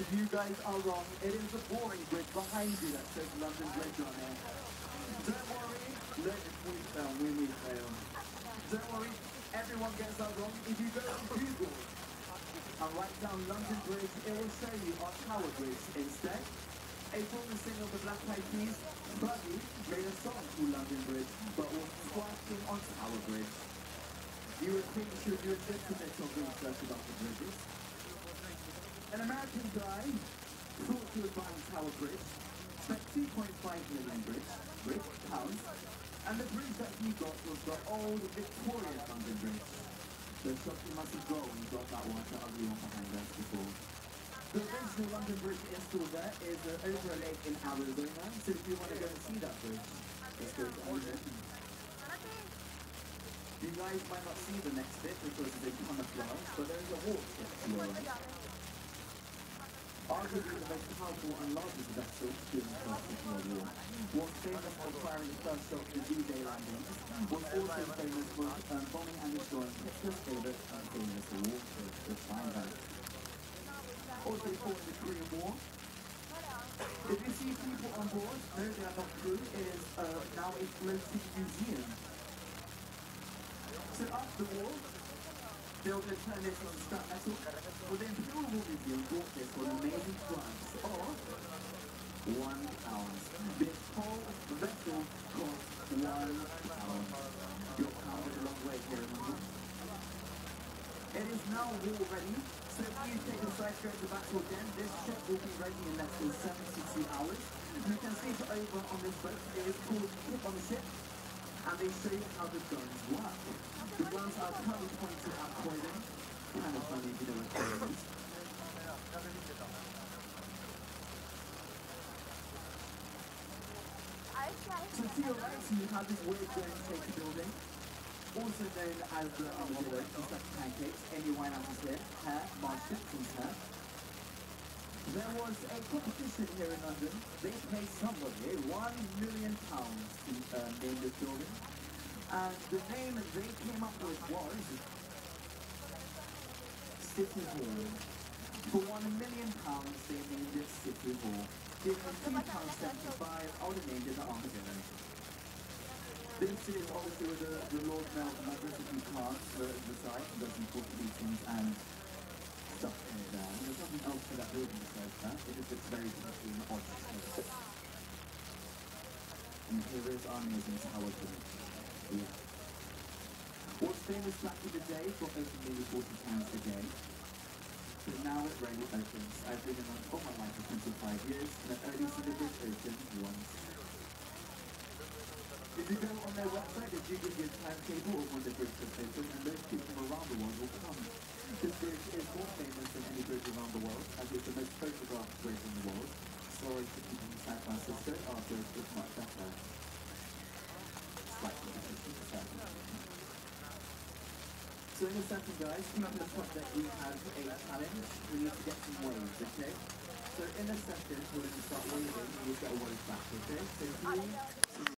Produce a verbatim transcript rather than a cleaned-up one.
You guys are wrong. It is the boring bridge behind you that says London Bridge on it. Don't worry. Look, we fail, we, we fail. Don't worry, everyone gets that wrong. If you go to Google and write down London Bridge, it will show you our Tower Bridge instead. A former singer of the Black Eyed Peas, Buddy, made a song called London Bridge, but was twerking on Tower Bridge. You would think she would do a legitimate of research about the bridges. An American guy thought he was buying Tower Bridge, spent two point five million bridge, bridge pounds, and the bridge that he got was the old Victorian London Bridge. The shop he must have got when he got that one, the ugly one behind us before. The original London Bridge installed there is uh, over a lake in Arizona, so if you want to go and see that bridge, let's go to Arizona. You guys might not see the next bit because it's a camouflage, but there is a walk to your right. Arguably the most powerful and largest vessel during the First World War. Was famous for firing the first shot in the D-Day landings, was also famous for um, bombing and destroying Hitler's favourite and famous war, the Steinberg. Also fought in the Korean War. If you see people on board, no, they are not crew. It is uh, now a floating museum. So after the war, they were going to turn this on scrap metal. Well, the Imperial War Museum bought this for an amazing price of one pound. This whole vessel cost one pound. Your pound is a long way here in London. It is now war ready, so if you take a side trip to Battle again, this ship will be ready in less than seventy-two hours. You can see it over on this boat. It is called Hip on the Ship, and they show you how the guns work. The guns are currently pointed at Croydon. Kind of funny if you know what Croydon is. So to your right, you have this weird going cake building, also known as the armadillo. It's like pancakes. Amy Winehouse's here, hair, Marge Simpson's hair. There was a competition here in London. They paid somebody one million pounds to uh, name this building. And the name they came up with was City Hall. For one million pounds, they named it City Hall. Given two pounds seventy-five, I would have named it the Armadillo. This is obviously with the, the Lord Mayor and Majesty cards for the site, those important meetings and stuff in there. And there's nothing else for that building besides that. It just looks very pretty and odd. And here is our amazing Tower Bridge. Yeah. What's famous back in the day for open nearly forty times a day. But now it rarely opens. I've been in on all my life for twenty-five years, and I've only seen the bridge open once. If you go on their website, they do give you a timetable of when the bridge is open, and those people from around the world will come. This bridge is more famous than any bridge around the world, as it's the most photographed bridge in the world. Sorry to people in San Francisco, our bridge is much better. Slightly better. So in a second, guys, come up to the top that we have a challenge. We need to get some waves, okay? So in a second, we're going to start waving and we'll get a wave back, okay? So three, two,